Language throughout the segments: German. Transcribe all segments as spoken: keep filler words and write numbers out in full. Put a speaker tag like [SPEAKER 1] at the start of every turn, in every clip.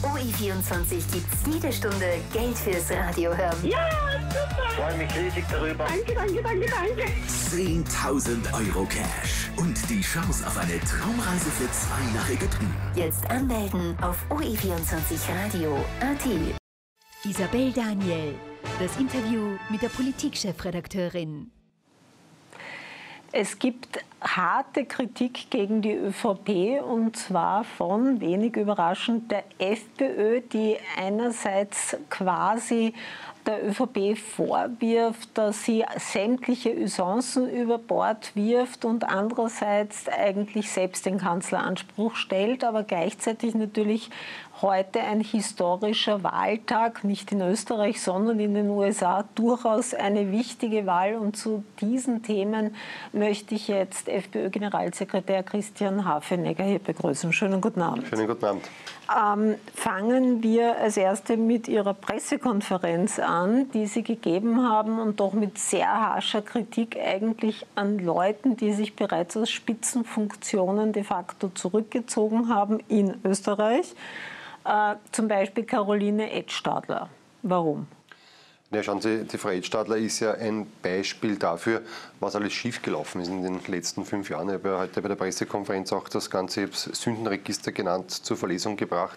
[SPEAKER 1] O E vierundzwanzig gibt's jede Stunde Geld fürs Radio hören.
[SPEAKER 2] Ja, super!
[SPEAKER 3] Ich freue mich riesig darüber.
[SPEAKER 2] Danke, danke, danke, danke.
[SPEAKER 4] zehntausend Euro Cash und die Chance auf eine Traumreise für zwei nach Ägypten.
[SPEAKER 1] Jetzt anmelden auf O E vierundzwanzig Radio punkt A T.
[SPEAKER 5] Isabel Daniel, das Interview mit der Politikchefredakteurin.
[SPEAKER 6] Es gibt harte Kritik gegen die ÖVP, und zwar von, wenig überraschend, der FPÖ, die einerseits quasi der ÖVP vorwirft, dass sie sämtliche Usancen über Bord wirft und andererseits eigentlich selbst den Kanzleranspruch stellt, aber gleichzeitig natürlich heute ein historischer Wahltag, nicht in Österreich, sondern in den U S A, durchaus eine wichtige Wahl. Und zu diesen Themen möchte ich jetzt FPÖ-Generalsekretär Christian Hafenecker hier begrüßen. Schönen guten Abend.
[SPEAKER 3] Schönen guten Abend.
[SPEAKER 6] Ähm, fangen wir als Erste mit Ihrer Pressekonferenz an, die Sie gegeben haben, und doch mit sehr harscher Kritik eigentlich an Leuten, die sich bereits aus Spitzenfunktionen de facto zurückgezogen haben in Österreich. Äh, zum Beispiel Caroline Edstadler. Warum?
[SPEAKER 3] Ja, schauen Sie, die Frau Edstadler ist ja ein Beispiel dafür, was alles schiefgelaufen ist in den letzten fünf Jahren. Ich habe ja heute bei der Pressekonferenz auch das ganze Sündenregister genannt zur Verlesung gebracht.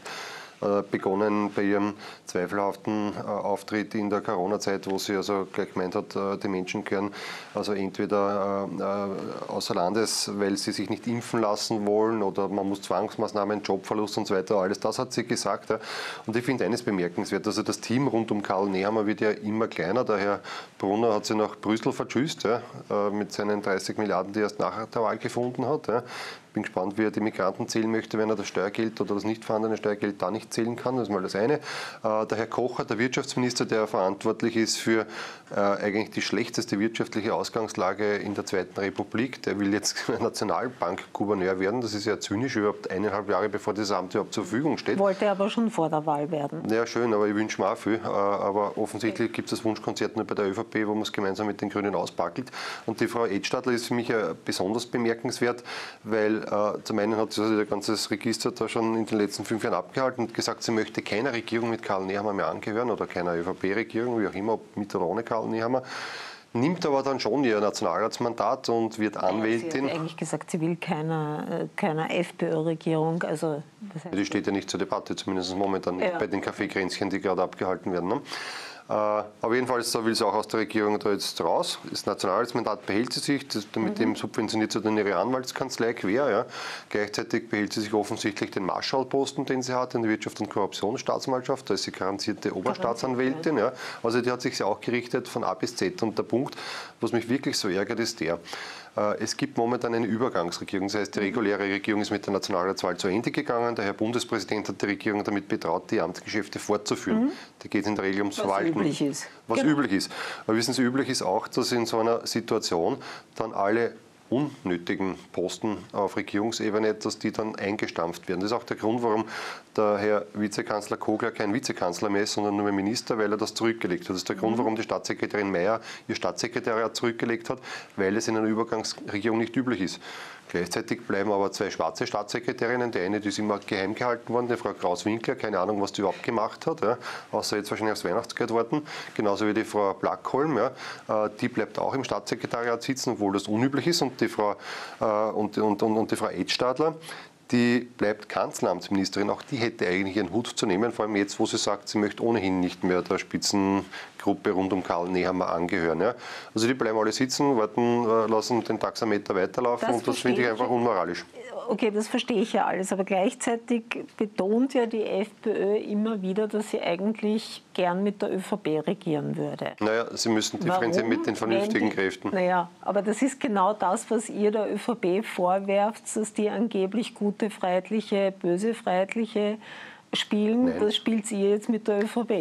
[SPEAKER 3] Begonnen bei ihrem zweifelhaften Auftritt in der Corona-Zeit, wo sie also gleich gemeint hat, die Menschen gehören also entweder außer Landes, weil sie sich nicht impfen lassen wollen, oder man muss Zwangsmaßnahmen, Jobverlust und so weiter, alles das hat sie gesagt. Und ich finde eines bemerkenswert, also das Team rund um Karl Nehammer wird ja immer kleiner. Der Herr Brunner hat sie nach Brüssel vertschüsst, ja, mit seinen dreißig Milliarden, die er erst nach der Wahl gefunden hat. Ja. Ich bin gespannt, wie er die Migranten zählen möchte, wenn er das Steuergeld oder das nicht vorhandene Steuergeld da nicht zählen kann. Das ist mal das eine. Der Herr Kocher, der Wirtschaftsminister, der verantwortlich ist für äh, eigentlich die schlechteste wirtschaftliche Ausgangslage in der Zweiten Republik, der will jetzt Nationalbankgouverneur werden. Das ist ja zynisch, überhaupt eineinhalb Jahre bevor dieses Amt überhaupt zur Verfügung steht.
[SPEAKER 6] Wollte aber schon vor der Wahl werden.
[SPEAKER 3] Ja, schön, aber ich wünsche mir auch viel. Aber offensichtlich gibt es das Wunschkonzert nur bei der ÖVP, wo man es gemeinsam mit den Grünen auspackelt. Und die Frau Edstadler ist für mich ja besonders bemerkenswert, weil Äh, zum einen hat sie also das ganze Register da schon in den letzten fünf Jahren abgehalten und gesagt, sie möchte keiner Regierung mit Karl Nehammer mehr angehören oder keiner ÖVP-Regierung, wie auch immer, ob mit oder ohne Karl Nehammer. Nimmt aber dann schon ihr Nationalratsmandat und wird Anwältin.
[SPEAKER 6] Sie hat eigentlich gesagt, sie will keiner, keiner FPÖ-Regierung. Also,
[SPEAKER 3] die steht ja nicht zur Debatte, zumindest momentan nicht, ja, bei den Kaffeekränzchen, die gerade abgehalten werden. Ne? Äh, aber jedenfalls so will sie auch aus der Regierung da jetzt raus. Das Nationalratsmandat behält sie sich, das, mit mhm. dem subventioniert sie dann ihre Anwaltskanzlei quer. Ja. Gleichzeitig behält sie sich offensichtlich den Marschallposten, den sie hat in der Wirtschafts- und Korruptionsstaatsanwaltschaft. Da ist sie garantierte Oberstaatsanwältin. Ja. Also die hat sich ja auch gerichtet von A bis Z. Und der Punkt, was mich wirklich so ärgert, ist der: Es gibt momentan eine Übergangsregierung. Das heißt, die reguläre Regierung ist mit der Nationalratswahl zu Ende gegangen. Der Herr Bundespräsident hat die Regierung damit betraut, die Amtsgeschäfte fortzuführen. Mhm. Da geht es in der Regel ums Verwalten.
[SPEAKER 6] Was üblich ist.
[SPEAKER 3] Was genau. üblich ist. Aber wissen Sie, üblich ist auch, dass in so einer Situation dann alle unnötigen Posten auf Regierungsebene, dass die dann eingestampft werden. Das ist auch der Grund, warum der Herr Vizekanzler Kogler kein Vizekanzler mehr ist, sondern nur mehr Minister, weil er das zurückgelegt hat. Das ist der Grund, warum die Staatssekretärin Mayer ihr Staatssekretariat zurückgelegt hat, weil es in einer Übergangsregierung nicht üblich ist. Gleichzeitig bleiben aber zwei schwarze Staatssekretärinnen. Die eine, die ist immer geheim gehalten worden, die Frau Kraus-Winkler, keine Ahnung, was die überhaupt gemacht hat, ja, außer jetzt wahrscheinlich aufs Weihnachtsgeld warten. Genauso wie die Frau Blackholm, ja, die bleibt auch im Staatssekretariat sitzen, obwohl das unüblich ist. Und die Frau, äh, und, und, und, und die Frau Edstadler, die bleibt Kanzleramtsministerin. Auch die hätte eigentlich ihren Hut zu nehmen, vor allem jetzt, wo sie sagt, sie möchte ohnehin nicht mehr der Spitzengruppe rund um Karl Nehammer angehören. Ja. Also die bleiben alle sitzen, warten, lassen den Taxameter weiterlaufen, das und das finde ich einfach unmoralisch.
[SPEAKER 6] Okay, das verstehe ich ja alles, aber gleichzeitig betont ja die FPÖ immer wieder, dass sie eigentlich gern mit der ÖVP regieren würde.
[SPEAKER 3] Naja, sie müssen differenzieren mit den vernünftigen
[SPEAKER 6] die,
[SPEAKER 3] Kräften.
[SPEAKER 6] Naja, aber das ist genau das, was ihr der ÖVP vorwerft, dass die angeblich gute Freiheitliche, böse Freiheitliche spielen.
[SPEAKER 3] Nein.
[SPEAKER 6] Das spielt ihr jetzt mit der ÖVP.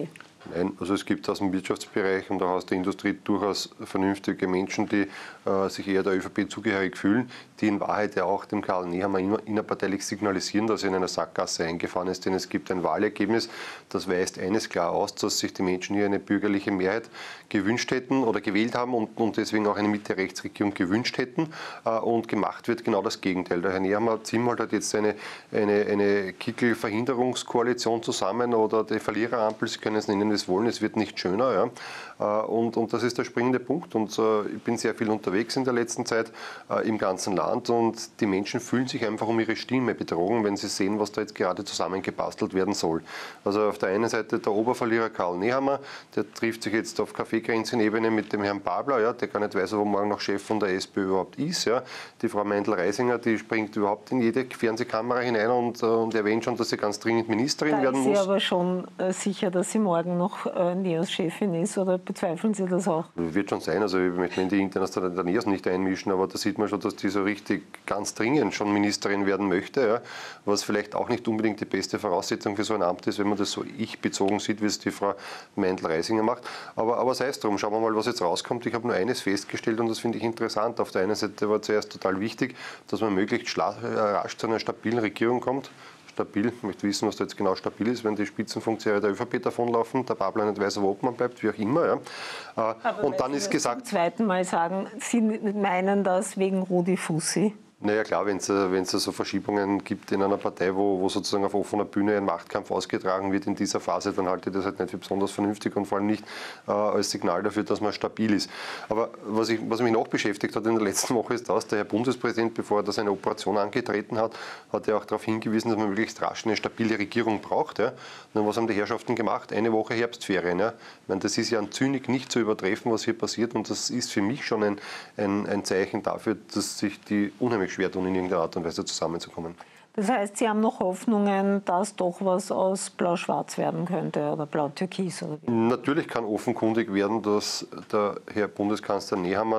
[SPEAKER 3] Nein, also es gibt aus dem Wirtschaftsbereich und auch aus der Industrie durchaus vernünftige Menschen, die äh, sich eher der ÖVP zugehörig fühlen, die in Wahrheit ja auch dem Karl Nehammer innerparteilich signalisieren, dass er in einer Sackgasse eingefahren ist, denn es gibt ein Wahlergebnis, das weist eines klar aus, dass sich die Menschen hier eine bürgerliche Mehrheit gewünscht hätten oder gewählt haben und, und deswegen auch eine Mitte-Rechts-Regierung gewünscht hätten äh, und gemacht wird genau das Gegenteil. Der Herr Nehammer Zimmerl hat jetzt eine, eine, eine Kickel-Verhinderungskoalition zusammen oder die Verliererampel, Sie können es nennen, wie es wollen, es wird nicht schöner. Ja. Und, und das ist der springende Punkt. Und äh, ich bin sehr viel unterwegs in der letzten Zeit äh, im ganzen Land und die Menschen fühlen sich einfach um ihre Stimme betrogen, wenn sie sehen, was da jetzt gerade zusammengebastelt werden soll. Also auf der einen Seite der Oberverlierer Karl Nehammer, der trifft sich jetzt auf Kaffeekränzchen-Ebene mit dem Herrn Babler, ja, der gar nicht weiß, wo morgen noch Chef von der SPÖ überhaupt ist. Ja. Die Frau Meindl-Reisinger, die springt überhaupt in jede Fernsehkamera hinein und, äh, und erwähnt schon, dass sie ganz dringend Ministerin
[SPEAKER 6] da
[SPEAKER 3] werden
[SPEAKER 6] ist sie
[SPEAKER 3] muss.
[SPEAKER 6] aber schon äh, sicher, dass sie morgen noch äh, NEOS-Chefin ist, oder bezweifeln Sie das auch?
[SPEAKER 3] Wird schon sein, also ich möchte in die Internationale der NEOS nicht einmischen, aber da sieht man schon, dass die so richtig ganz dringend schon Ministerin werden möchte, ja, was vielleicht auch nicht unbedingt die beste Voraussetzung für so ein Amt ist, wenn man das so ich-bezogen sieht, wie es die Frau Meindl-Reisinger macht. Aber, aber sei es drum, schauen wir mal, was jetzt rauskommt. Ich habe nur eines festgestellt und das finde ich interessant. Auf der einen Seite war zuerst total wichtig, dass man möglichst rasch zu einer stabilen Regierung kommt. Stabil, ich möchte wissen, was da jetzt genau stabil ist, wenn die Spitzenfunktionäre der ÖVP davonlaufen, der Babler nicht weiß, wo Obmann bleibt, wie auch immer. Ja.
[SPEAKER 6] Aber
[SPEAKER 3] und dann ist gesagt...
[SPEAKER 6] Zum zweiten Mal sagen, Sie meinen das wegen Rudi Fussi?
[SPEAKER 3] Naja klar, wenn es wenn es so Verschiebungen gibt in einer Partei, wo, wo sozusagen auf offener Bühne ein Machtkampf ausgetragen wird in dieser Phase, dann halte ich das halt nicht für besonders vernünftig und vor allem nicht äh, als Signal dafür, dass man stabil ist. Aber was, ich, was mich noch beschäftigt hat in der letzten Woche ist das, der Herr Bundespräsident, bevor er da seine Operation angetreten hat, hat ja auch darauf hingewiesen, dass man möglichst rasch eine stabile Regierung braucht. Ja. Und was haben die Herrschaften gemacht? Eine Woche Herbstferien. Ja. Ich meine, das ist ja an Zynik nicht zu übertreffen, was hier passiert und das ist für mich schon ein, ein, ein Zeichen dafür, dass sich die unheimlich schwer tun, in irgendeiner Art und Weise zusammenzukommen.
[SPEAKER 6] Das heißt, Sie haben noch Hoffnungen, dass doch was aus Blau-Schwarz werden könnte oder Blau-Türkis? Oder wie?
[SPEAKER 3] Natürlich kann offenkundig werden, dass der Herr Bundeskanzler Nehammer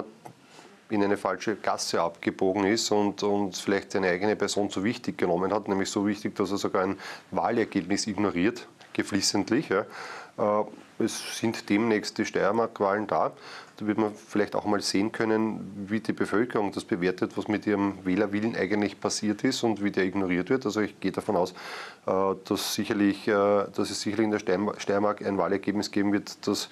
[SPEAKER 3] in eine falsche Gasse abgebogen ist und, und vielleicht seine eigene Person zu wichtig genommen hat, nämlich so wichtig, dass er sogar ein Wahlergebnis ignoriert, geflissentlich. Ja. Es sind demnächst die Steiermark-Wahlen da. Da wird man vielleicht auch mal sehen können, wie die Bevölkerung das bewertet, was mit ihrem Wählerwillen eigentlich passiert ist und wie der ignoriert wird. Also ich gehe davon aus, dass, sicherlich, dass es sicherlich in der Steiermark ein Wahlergebnis geben wird, das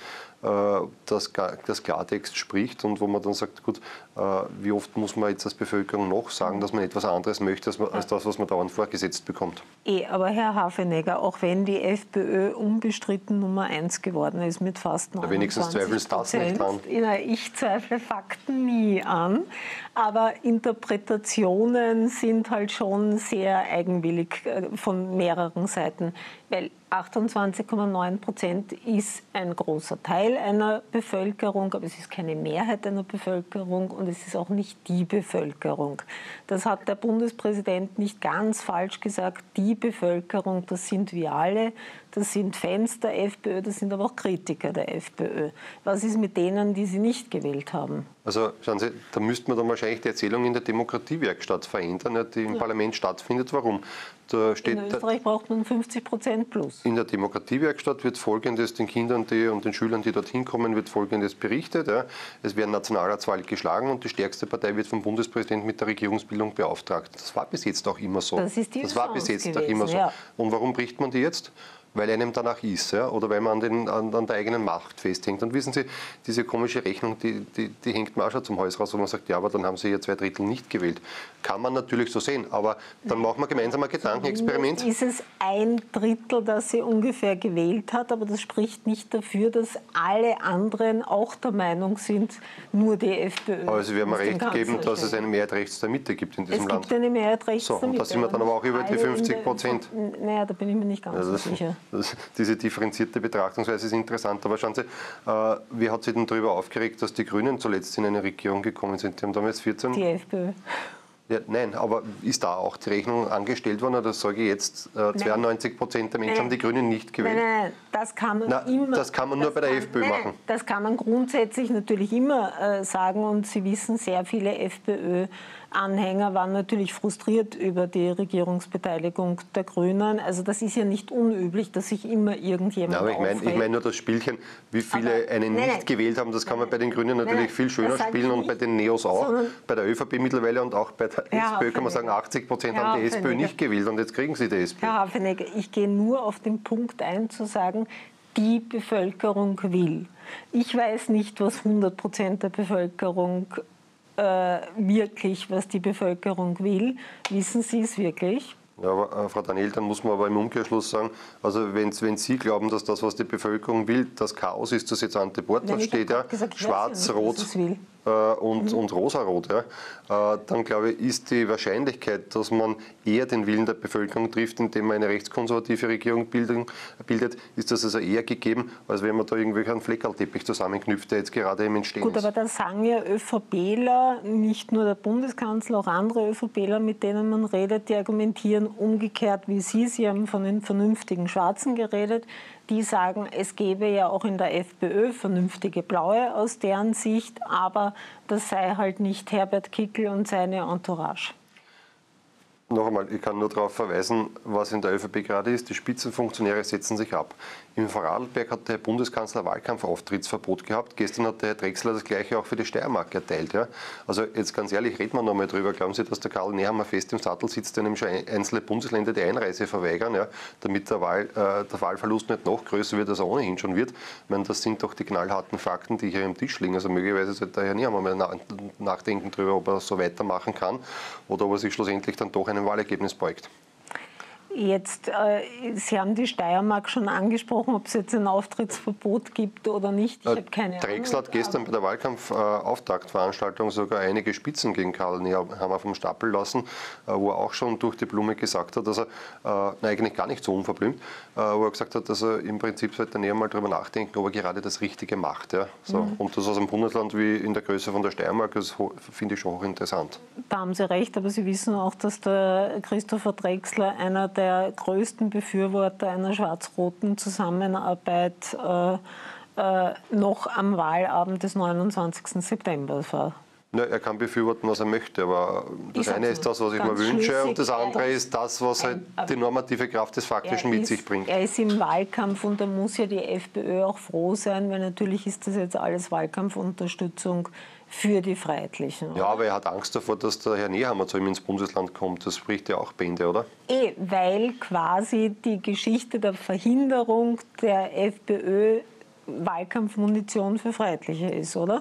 [SPEAKER 3] das, das Klartext spricht und wo man dann sagt, gut, wie oft muss man jetzt als Bevölkerung noch sagen, dass man etwas anderes möchte, als, man, als das, was man dauernd vorgesetzt bekommt.
[SPEAKER 6] Eh, aber Herr Hafenegger, auch wenn die FPÖ unbestritten Nummer eins geworden ist mit fast neunundzwanzig Prozent.
[SPEAKER 3] Wenigstens zweifelst das nicht an.
[SPEAKER 6] Ich zweifle Fakten nie an, aber Interpretationen sind halt schon sehr eigenwillig von mehreren Seiten, weil achtundzwanzig Komma neun Prozent ist ein großer Teil einer Bevölkerung, aber es ist keine Mehrheit einer Bevölkerung und es ist auch nicht die Bevölkerung. Das hat der Bundespräsident nicht ganz falsch gesagt. Die Bevölkerung, das sind wir alle, das sind Fans der FPÖ, das sind aber auch Kritiker der FPÖ. Was ist mit denen, die sie nicht gewählt haben?
[SPEAKER 3] Also schauen Sie, da müsste man dann wahrscheinlich die Erzählung in der Demokratiewerkstatt verändern, die im ja. Parlament stattfindet. Warum? Da steht,
[SPEAKER 6] in Österreich braucht man fünfzig Prozent plus.
[SPEAKER 3] In der Demokratiewerkstatt wird Folgendes den Kindern die, und den Schülern, die dorthin kommen, wird Folgendes berichtet. Ja. Es werden Nationalratswahl geschlagen und die stärkste Partei wird vom Bundespräsidenten mit der Regierungsbildung beauftragt. Das war bis jetzt auch immer so.
[SPEAKER 6] Das ist die
[SPEAKER 3] Das war bis jetzt
[SPEAKER 6] gewesen,
[SPEAKER 3] auch immer so.
[SPEAKER 6] Ja.
[SPEAKER 3] Und warum bricht man die jetzt? Weil einem danach ist, ja, oder weil man an, den, an, an der eigenen Macht festhängt. Und wissen Sie, diese komische Rechnung, die, die, die hängt mir auch schon zum Hals raus, wo man sagt, ja, aber dann haben Sie ja zwei Drittel nicht gewählt. Kann man natürlich so sehen, aber dann machen wir gemeinsam ein Gedankenexperiment.
[SPEAKER 6] Ist es ein Drittel, das sie ungefähr gewählt hat, aber das spricht nicht dafür, dass alle anderen auch der Meinung sind, nur die FPÖ.
[SPEAKER 3] Aber Sie werden mir recht geben, dass es eine Mehrheit rechts der Mitte gibt in diesem Land.
[SPEAKER 6] Es gibt eine Mehrheit rechts
[SPEAKER 3] so,
[SPEAKER 6] der Mitte.
[SPEAKER 3] Und da sind wir dann aber auch über die fünfzig Prozent.
[SPEAKER 6] Naja, da bin ich mir nicht ganz
[SPEAKER 3] also das,
[SPEAKER 6] so sicher.
[SPEAKER 3] Das, diese differenzierte Betrachtungsweise ist interessant. Aber schauen Sie, äh, wie hat sich denn darüber aufgeregt, dass die Grünen zuletzt in eine Regierung gekommen sind? Die haben damals vierzehn...
[SPEAKER 6] Die FPÖ.
[SPEAKER 3] Ja, nein, aber ist da auch die Rechnung angestellt worden oder sage ich jetzt, äh, zweiundneunzig Prozent der Menschen nein. haben die Grünen nicht gewählt?
[SPEAKER 6] Nein, nein, das kann man
[SPEAKER 3] Na,
[SPEAKER 6] immer...
[SPEAKER 3] Das kann man nur bei der
[SPEAKER 6] kann,
[SPEAKER 3] FPÖ
[SPEAKER 6] nein,
[SPEAKER 3] machen.
[SPEAKER 6] Das kann man grundsätzlich natürlich immer äh, sagen und Sie wissen, sehr viele FPÖ Anhänger waren natürlich frustriert über die Regierungsbeteiligung der Grünen. Also das ist ja nicht unüblich, dass sich immer irgendjemand
[SPEAKER 3] ja, aber ich meine ich mein nur das Spielchen, wie viele aber, einen nein, nicht nein, gewählt haben, das kann man bei den Grünen natürlich nein, viel schöner spielen und bei den Neos auch, bei der ÖVP mittlerweile und auch bei der ja, SPÖ kann man sagen, achtzig Prozent haben die SPÖ nicht gewählt und jetzt kriegen sie die SPÖ.
[SPEAKER 6] Herr Hafenecker, ich gehe nur auf den Punkt ein, zu sagen, die Bevölkerung will. Ich weiß nicht, was hundert Prozent der Bevölkerung äh, wirklich, was die Bevölkerung will. Wissen Sie es wirklich?
[SPEAKER 3] Ja, aber, äh, Frau Daniel, dann muss man aber im Umkehrschluss sagen, also wenn, wenn Sie glauben, dass das, was die Bevölkerung will, das Chaos ist, das jetzt Ante Bortler steht, ja, schwarz-rot äh, und, mhm. und rosarot, ja, äh, dann glaube ich, ist die Wahrscheinlichkeit, dass man eher den Willen der Bevölkerung trifft, indem man eine rechtskonservative Regierung bilden, bildet, ist das also eher gegeben, als wenn man da irgendwie einen Fleckerlteppich zusammenknüpft, der jetzt gerade im Entstehen
[SPEAKER 6] Gut,
[SPEAKER 3] ist.
[SPEAKER 6] aber da sagen ja ÖVPler, nicht nur der Bundeskanzler, auch andere ÖVPler, mit denen man redet, die argumentieren umgekehrt wie Sie. Sie haben von den vernünftigen Schwarzen geredet. Die sagen, es gäbe ja auch in der FPÖ vernünftige Blaue aus deren Sicht, aber das sei halt nicht Herbert Kickl und seine Entourage.
[SPEAKER 3] Noch einmal, ich kann nur darauf verweisen, was in der ÖVP gerade ist. Die Spitzenfunktionäre setzen sich ab. Im Vorarlberg hat der Herr Bundeskanzler Wahlkampfauftrittsverbot gehabt. Gestern hat der Herr Drechsler das Gleiche auch für die Steiermark erteilt. Ja? Also jetzt ganz ehrlich, reden wir noch mal drüber. Glauben Sie, dass der Karl Nehammer fest im Sattel sitzt, der nämlich schon einzelne Bundesländer die Einreise verweigern, ja? Damit der, Wahl, äh, der Wahlverlust nicht noch größer wird, als er ohnehin schon wird? Ich meine, das sind doch die knallharten Fakten, die hier am Tisch liegen. Also möglicherweise sollte der Herr Nehammer mal nachdenken darüber, ob er so weitermachen kann oder ob er sich schlussendlich dann doch einem Wahlergebnis beugt.
[SPEAKER 6] Jetzt, äh, Sie haben die Steiermark schon angesprochen, ob es jetzt ein Auftrittsverbot gibt oder nicht. Ich habe keine Ahnung.
[SPEAKER 3] Drechsler hat gestern bei der Wahlkampfauftaktveranstaltung sogar einige Spitzen gegen Karl Nehammer vom Stapel lassen, äh, wo er auch schon durch die Blume gesagt hat, dass er, äh, na, eigentlich gar nicht so unverblümt, äh, wo er gesagt hat, dass er im Prinzip sollte Nehammer mal darüber nachdenken, ob er gerade das Richtige macht. Ja? So. Mhm. Und das aus einem Bundesland wie in der Größe von der Steiermark, das finde ich schon hochinteressant.
[SPEAKER 6] Da haben Sie recht, aber Sie wissen auch, dass der Christopher Drechsler einer der der größten Befürworter einer schwarz-roten Zusammenarbeit äh, äh, noch am Wahlabend des neunundzwanzigsten September war.
[SPEAKER 3] Ja, er kann befürworten, was er möchte, aber das eine ist das, was ich mir wünsche, und das andere ist das, was halt die normative Kraft des Faktischen mit sich bringt.
[SPEAKER 6] Er ist im Wahlkampf und da muss ja die FPÖ auch froh sein, weil natürlich ist das jetzt alles Wahlkampfunterstützung für die Freiheitlichen.
[SPEAKER 3] Ja, aber er hat Angst davor, dass der Herr Nehammer zu ihm ins Bundesland kommt. Das spricht ja auch Bände, oder?
[SPEAKER 6] Eh, weil quasi die Geschichte der Verhinderung der FPÖ Wahlkampfmunition für Freiheitliche ist, oder?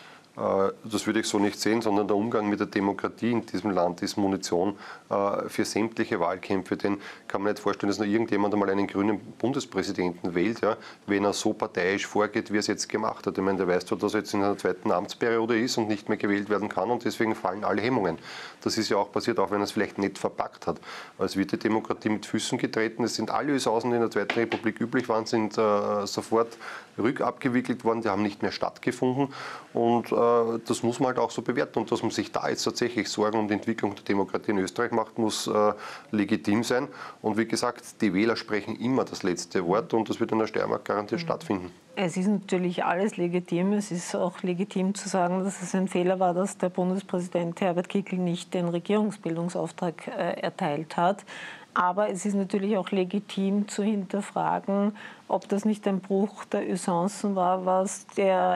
[SPEAKER 3] Das würde ich so nicht sehen, sondern der Umgang mit der Demokratie in diesem Land ist Munition für sämtliche Wahlkämpfe. Denn kann man nicht vorstellen, dass nur irgendjemand einmal einen grünen Bundespräsidenten wählt, ja, wenn er so parteiisch vorgeht, wie er es jetzt gemacht hat. Ich meine, der weiß zwar, dass er jetzt in einer zweiten Amtsperiode ist und nicht mehr gewählt werden kann und deswegen fallen alle Hemmungen. Das ist ja auch passiert, auch wenn er es vielleicht nicht verpackt hat. Es wird die Demokratie mit Füßen getreten. Es sind alle Usancen, die in der Zweiten Republik üblich waren, sind äh, sofort rückabgewickelt worden, die haben nicht mehr stattgefunden und äh, das muss man halt auch so bewerten und dass man sich da jetzt tatsächlich Sorgen um die Entwicklung der Demokratie in Österreich macht, muss äh, legitim sein und wie gesagt, die Wähler sprechen immer das letzte Wort und das wird in der Steiermark garantiert mhm. stattfinden.
[SPEAKER 6] Es ist natürlich alles legitim. Es ist auch legitim zu sagen, dass es ein Fehler war, dass der Bundespräsident Herbert Kickl nicht den Regierungsbildungsauftrag äh, erteilt hat. Aber es ist natürlich auch legitim zu hinterfragen, ob das nicht ein Bruch der Usancen war, was der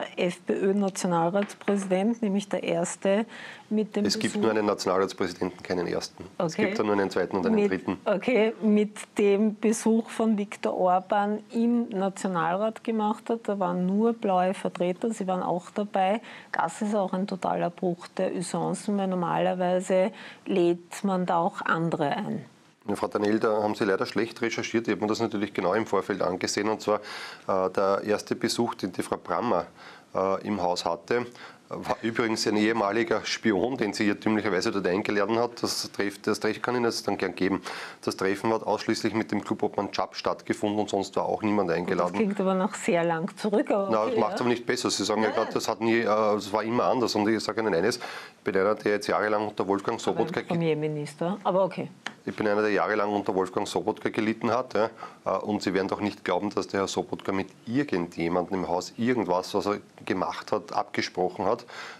[SPEAKER 6] FPÖ-Nationalratspräsident, nämlich der erste, mit dem
[SPEAKER 3] Es gibt
[SPEAKER 6] Besuch
[SPEAKER 3] nur einen Nationalratspräsidenten, keinen ersten.
[SPEAKER 6] Okay.
[SPEAKER 3] Es gibt nur einen zweiten und einen
[SPEAKER 6] mit,
[SPEAKER 3] dritten.
[SPEAKER 6] Okay, mit dem Besuch von Viktor Orban im Nationalrat gemacht hat. Da waren nur blaue Vertreter, sie waren auch dabei. Das ist auch ein totaler Bruch der Usancen, weil normalerweise lädt man da auch andere ein.
[SPEAKER 3] Ja, Frau Daniel, da haben Sie leider schlecht recherchiert. Ich habe mir das natürlich genau im Vorfeld angesehen. Und zwar äh, der erste Besuch, den die Frau Brammer äh, im Haus hatte, war übrigens ein ehemaliger Spion, den sie irrtümlicherweise dort eingeladen hat. Das Treffen, das Treffen kann ich Ihnen jetzt dann gern geben. Das Treffen hat ausschließlich mit dem Clubobmann Chap stattgefunden und sonst war auch niemand eingeladen.
[SPEAKER 6] Das klingt aber noch sehr lang zurück. Aber okay,
[SPEAKER 3] Na, das macht es
[SPEAKER 6] ja.
[SPEAKER 3] aber nicht besser. Sie sagen Nein. ja gerade, das hat nie, äh, das war immer anders. Und ich sage Ihnen eines, ich bin einer, der jetzt jahrelang unter Wolfgang Sobotka...
[SPEAKER 6] Premierminister, aber okay.
[SPEAKER 3] Ich bin einer, der jahrelang unter Wolfgang Sobotka gelitten hat. Ja, und Sie werden doch nicht glauben, dass der Herr Sobotka mit irgendjemandem im Haus irgendwas, was er gemacht hat, abgesprochen hat.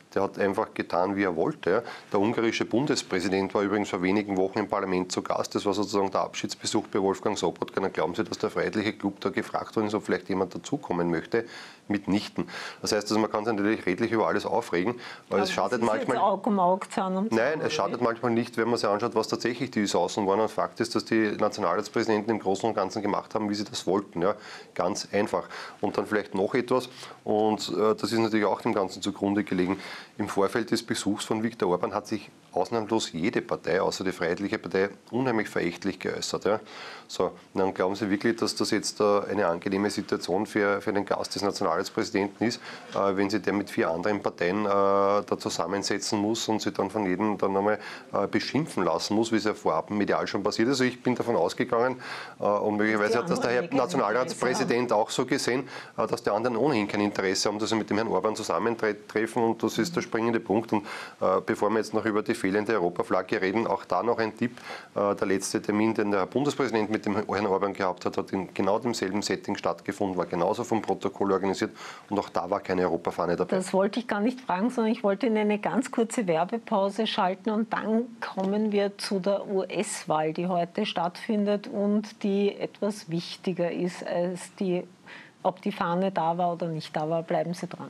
[SPEAKER 3] der hat einfach getan, wie er wollte. Ja. Der ungarische Bundespräsident war übrigens vor wenigen Wochen im Parlament zu Gast. Das war sozusagen der Abschiedsbesuch bei Wolfgang Sobotka. Dann glauben Sie, dass der Freiheitliche Club da gefragt worden ist, ob vielleicht jemand dazukommen möchte? Mitnichten. Das heißt, also man kann sich natürlich redlich über alles aufregen, aber, aber es schadet manchmal.
[SPEAKER 6] Aug um Aug, Zahn um Zahn,
[SPEAKER 3] Nein, es schadet manchmal nicht, wenn man sich anschaut, was tatsächlich die Sausen waren. Und Fakt ist, dass die Nationalratspräsidenten im Großen und Ganzen gemacht haben, wie sie das wollten. Ja, ganz einfach. Und dann vielleicht noch etwas, und äh, das ist natürlich auch dem Ganzen zugrunde gelegen. Im Vorfeld des Besuchs von Viktor Orban hat sich ausnahmslos jede Partei, außer die Freiheitliche Partei, unheimlich verächtlich geäußert. Ja. So, dann glauben Sie wirklich, dass das jetzt äh, eine angenehme Situation für, für den Gast des Nationalratspräsidenten ist, äh, wenn sie der mit vier anderen Parteien äh, da zusammensetzen muss und sie dann von jedem dann einmal äh, beschimpfen lassen muss, wie es ja vorab medial schon passiert ist. Also ich bin davon ausgegangen, äh, und möglicherweise hat das der Herr Nationalratspräsident auch so gesehen, äh, dass die anderen ohnehin kein Interesse haben, dass sie mit dem Herrn Orban zusammentreffen, und das ist der springende Punkt. Und äh, bevor wir jetzt noch über die fehlende Europaflagge reden, auch da noch ein Tipp. Äh, der letzte Termin, den der Herr Bundespräsident mit dem Herrn Orban gehabt hat, hat in genau demselben Setting stattgefunden, war genauso vom Protokoll organisiert, und auch da war keine Europafahne dabei.
[SPEAKER 6] Das wollte ich gar nicht fragen, sondern ich wollte in eine ganz kurze Werbepause schalten, und dann kommen wir zu der U S-Wahl, die heute stattfindet und die etwas wichtiger ist, als die, ob die Fahne da war oder nicht da war. Bleiben Sie dran.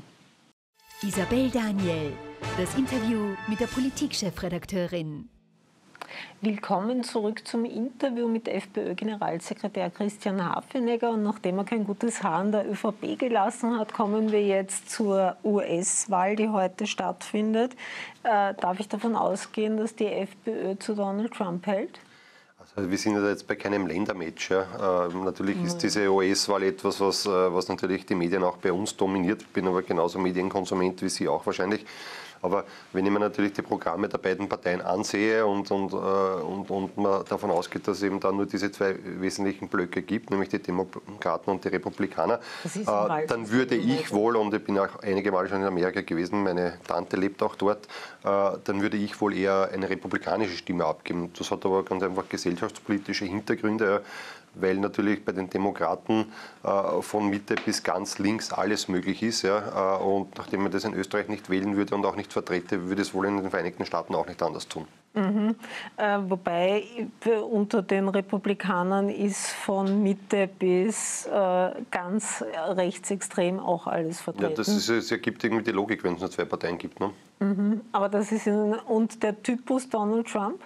[SPEAKER 5] Isabel Daniel, das Interview mit der Politikchefredakteurin.
[SPEAKER 6] Willkommen zurück zum Interview mit FPÖ-Generalsekretär Christian Hafenecker. Und nachdem er kein gutes Haar an der ÖVP gelassen hat, kommen wir jetzt zur U S-Wahl, die heute stattfindet. Äh, darf ich davon ausgehen, dass die FPÖ zu Donald Trump hält?
[SPEAKER 3] Also wir sind ja jetzt bei keinem Ländermatch. Ja. Äh, natürlich ist diese U S-Wahl etwas, was, was natürlich die Medien auch bei uns dominiert. Ich bin aber genauso Medienkonsument wie Sie auch wahrscheinlich. Aber wenn ich mir natürlich die Programme der beiden Parteien ansehe und, und, und, und man davon ausgeht, dass es eben da nur diese zwei wesentlichen Blöcke gibt, nämlich die Demokraten und die Republikaner, äh, dann würde ich wohl, und ich bin auch einige Mal schon in Amerika gewesen, meine Tante lebt auch dort, äh, dann würde ich wohl eher eine republikanische Stimme abgeben. Das hat aber ganz einfach gesellschaftspolitische Hintergründe, weil natürlich bei den Demokraten äh, von Mitte bis ganz links alles möglich ist. Ja, äh, und nachdem man das in Österreich nicht wählen würde und auch nicht vertrete, würde es wohl in den Vereinigten Staaten auch nicht anders tun.
[SPEAKER 6] Mhm. Äh, wobei unter den Republikanern ist von Mitte bis äh, ganz rechtsextrem auch alles vertreten.
[SPEAKER 3] Ja, das, ist, das ergibt irgendwie die Logik, wenn es nur zwei Parteien gibt. Ne?
[SPEAKER 6] Mhm. Aber das ist in, und der Typus Donald Trump?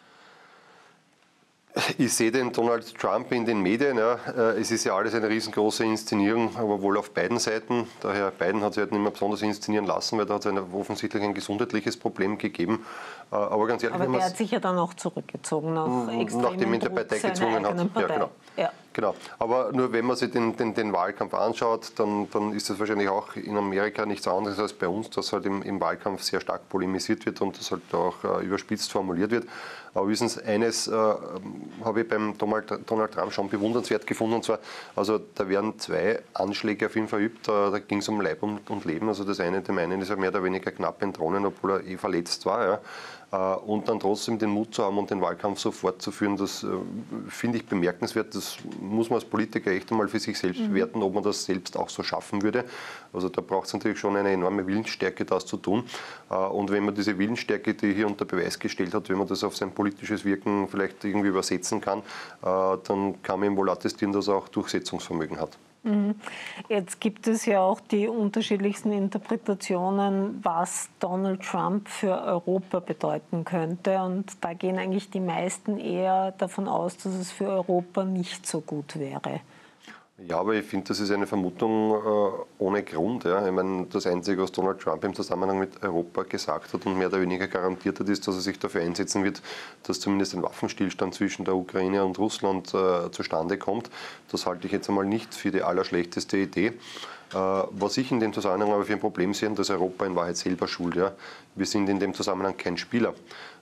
[SPEAKER 3] Ich sehe den Donald Trump in den Medien. Ja. Es ist ja alles eine riesengroße Inszenierung, aber wohl auf beiden Seiten. Der Herr Biden hat sich halt nicht mehr besonders inszenieren lassen, weil da hat es offensichtlich ein gesundheitliches Problem gegeben. Aber ganz ehrlich,
[SPEAKER 6] aber der hat sich ja dann auch zurückgezogen, nach
[SPEAKER 3] nachdem ihn der Partei gezwungen hat.
[SPEAKER 6] Partei.
[SPEAKER 3] Ja, genau.
[SPEAKER 6] Ja.
[SPEAKER 3] Genau. Aber nur wenn man sich den, den, den Wahlkampf anschaut, dann, dann ist das wahrscheinlich auch in Amerika nichts anderes als bei uns, dass halt im, im Wahlkampf sehr stark polemisiert wird und das halt auch äh, überspitzt formuliert wird. Aber wissen Sie, eines äh, habe ich beim Donald, Donald Trump schon bewundernswert gefunden, und zwar, also da werden zwei Anschläge auf ihn verübt, da, da ging es um Leib und, und Leben. Also das eine, dem einen ist er mehr oder weniger knapp entronnen, obwohl er eh verletzt war. Ja. Und dann trotzdem den Mut zu haben und den Wahlkampf so fortzuführen, das äh, finde ich bemerkenswert. Das muss man als Politiker echt einmal für sich selbst mhm. bewerten, ob man das selbst auch so schaffen würde. Also da braucht es natürlich schon eine enorme Willensstärke, das zu tun. Äh, und wenn man diese Willensstärke, die hier unter Beweis gestellt hat, wenn man das auf sein politisches Wirken vielleicht irgendwie übersetzen kann, äh, dann kann man ihm wohl attestieren, dass er auch Durchsetzungsvermögen hat.
[SPEAKER 6] Jetzt gibt es ja auch die unterschiedlichsten Interpretationen, was Donald Trump für Europa bedeuten könnte. Und da gehen eigentlich die meisten eher davon aus, dass es für Europa nicht so gut wäre.
[SPEAKER 3] Ja, aber ich finde, das ist eine Vermutung äh, ohne Grund. Ja. Ich meine, das Einzige, was Donald Trump im Zusammenhang mit Europa gesagt hat und mehr oder weniger garantiert hat, ist, dass er sich dafür einsetzen wird, dass zumindest ein Waffenstillstand zwischen der Ukraine und Russland äh, zustande kommt. Das halte ich jetzt einmal nicht für die allerschlechteste Idee. Äh, was ich in dem Zusammenhang aber für ein Problem sehe, dass Europa in Wahrheit selber schuld. Ja. Wir sind in dem Zusammenhang kein Spieler.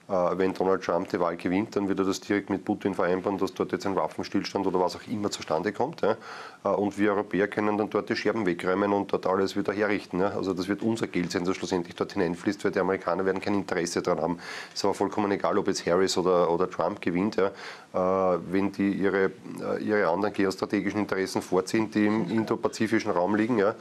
[SPEAKER 3] wenn Donald Trump die Wahl gewinnt, dann wird er das direkt mit Putin vereinbaren, dass dort jetzt ein Waffenstillstand oder was auch immer zustande kommt. Und wir Europäer können dann dort die Scherben wegräumen und dort alles wieder herrichten. Also das wird unser Geld sein, das schlussendlich dort hineinfließt, weil die Amerikaner werden kein Interesse daran haben. Es ist aber vollkommen egal, ob jetzt Harris oder, oder Trump gewinnt. Wenn die ihre, ihre anderen geostrategischen Interessen vorziehen, die im indopazifischen Raum liegen, ja,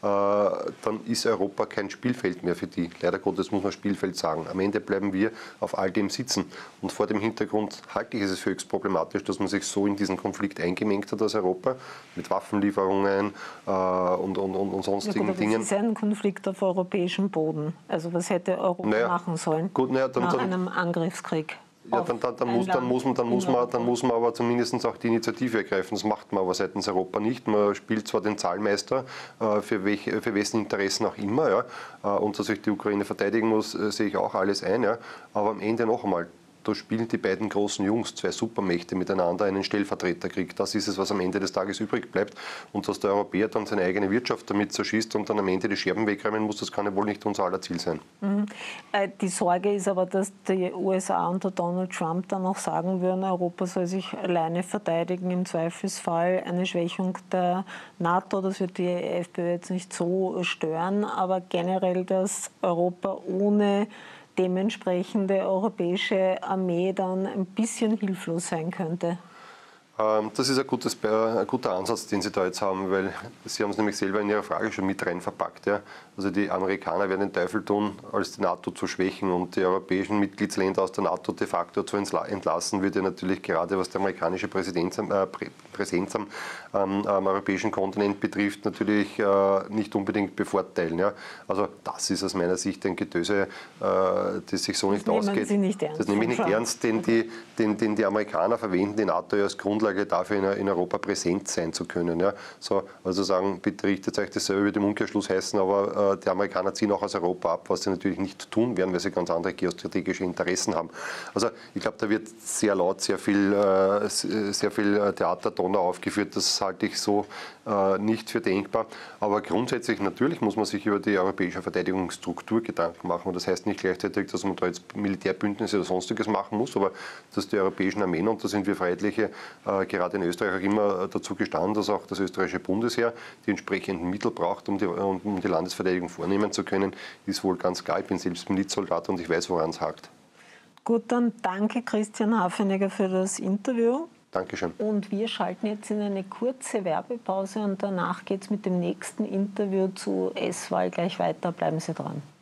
[SPEAKER 3] dann ist Europa kein Spielfeld mehr für die. Leider Gottes muss man Spielfeld sagen. Am Ende bleiben wir auf all dem sitzen. Und vor dem Hintergrund halte ich es höchst problematisch, dass man sich so in diesen Konflikt eingemengt hat als Europa, mit Waffenlieferungen äh, und, und, und sonstigen
[SPEAKER 6] ja, gut,
[SPEAKER 3] Dingen.
[SPEAKER 6] Das ist ein Konflikt auf europäischem Boden. Also was hätte Europa naja, machen sollen
[SPEAKER 3] gut, naja, dann,
[SPEAKER 6] nach
[SPEAKER 3] dann,
[SPEAKER 6] einem Angriffskrieg?
[SPEAKER 3] Ja, dann, dann, dann, muss, dann, muss man, dann, muss man, dann muss man aber zumindest auch die Initiative ergreifen. Das macht man aber seitens Europa nicht. Man spielt zwar den Zahlmeister, äh, für, welche, für wessen Interessen auch immer. Ja, äh, und dass sich die Ukraine verteidigen muss, äh, sehe ich auch alles ein. Ja, aber am Ende noch einmal. Da spielen die beiden großen Jungs, zwei Supermächte, miteinander einen Stellvertreterkrieg. Das ist es, was am Ende des Tages übrig bleibt. Und dass der Europäer dann seine eigene Wirtschaft damit zerschießt und dann am Ende die Scherben wegräumen muss, das kann ja wohl nicht unser aller Ziel sein.
[SPEAKER 6] Mhm. Die Sorge ist aber, dass die U S A unter Donald Trump dann auch sagen würden, Europa soll sich alleine verteidigen, im Zweifelsfall eine Schwächung der NATO. Das wird die FPÖ jetzt nicht so stören, aber generell, dass Europa ohne dementsprechende europäische Armee dann ein bisschen hilflos sein könnte.
[SPEAKER 3] Das ist ein, gutes, ein guter Ansatz, den Sie da jetzt haben, weil Sie haben es nämlich selber in Ihrer Frage schon mit rein verpackt. Ja? Also die Amerikaner werden den Teufel tun, als die NATO zu schwächen und die europäischen Mitgliedsländer aus der NATO de facto zu entlassen, würde natürlich gerade was die amerikanische Präsenz am, äh, Präsenz am, ähm, am europäischen Kontinent betrifft, natürlich äh, nicht unbedingt bevorteilen. Ja? Also das ist aus meiner Sicht ein Getöse, äh, das sich so nicht
[SPEAKER 6] das
[SPEAKER 3] ausgeht.
[SPEAKER 6] Sie nicht ernst,
[SPEAKER 3] das nehme ich nicht ernst, den die, den, den die Amerikaner verwenden, die NATO ja als Grundlage dafür in Europa präsent sein zu können. Ja. So, also sagen, bitte richtet euch das selber, würde im Umkehrschluss heißen, aber äh, die Amerikaner ziehen auch aus Europa ab, was sie natürlich nicht tun werden, weil sie ganz andere geostrategische Interessen haben. Also ich glaube, da wird sehr laut sehr viel, äh, sehr viel Theaterdonner aufgeführt, das halte ich so äh, nicht für denkbar. Aber grundsätzlich natürlich muss man sich über die europäische Verteidigungsstruktur Gedanken machen. Und das heißt nicht gleichzeitig, dass man da jetzt Militärbündnisse oder sonstiges machen muss, aber dass die europäischen Armeen, und da sind wir Freiheitliche äh, gerade in Österreich auch immer dazu gestanden, dass auch das österreichische Bundesheer die entsprechenden Mittel braucht, um die, um die Landesverteidigung vornehmen zu können, ist wohl ganz klar. Ich bin selbst Milizsoldat und ich weiß, woran es hakt.
[SPEAKER 6] Gut, dann danke Christian Hafeneger für das Interview.
[SPEAKER 3] Dankeschön.
[SPEAKER 6] Und wir schalten jetzt in eine kurze Werbepause und danach geht es mit dem nächsten Interview zu S-Wahl gleich weiter. Bleiben Sie dran.